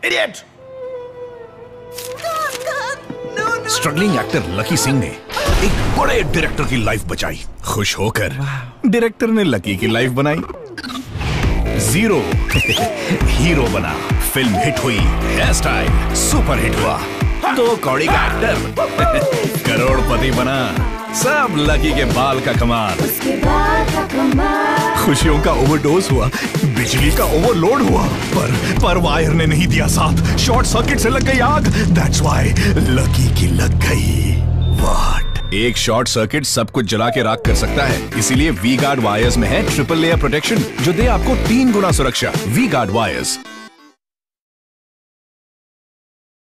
Idiot! Struggling actor Lucky Singh ने एक बड़े डायरेक्टर की लाइफ बचाई। खुश होकर डायरेक्टर ने लकी की लाइफ बनाई। जीरो हीरो बना, फिल्म हिट हुई, हेयर स्टाइल सुपर हिट हुआ, 2 कौड़ी का एक्टर करोड़पति बना। सब लकी के बाल का कमाल। खुशियों का ओवरडोज हुआ, बिजली का ओवरलोड हुआ, पर वायर ने नहीं दिया साथ। शॉर्ट सर्किट से लग गई आग। दैट्स व्हाई लकी की लग गई। व्हाट? एक शॉर्ट सर्किट सब कुछ जला के राख कर सकता है। इसीलिए वी गार्ड वायर्स में है ट्रिपल लेयर प्रोटेक्शन, जो दे आपको 3 गुना सुरक्षा। V Guard wires.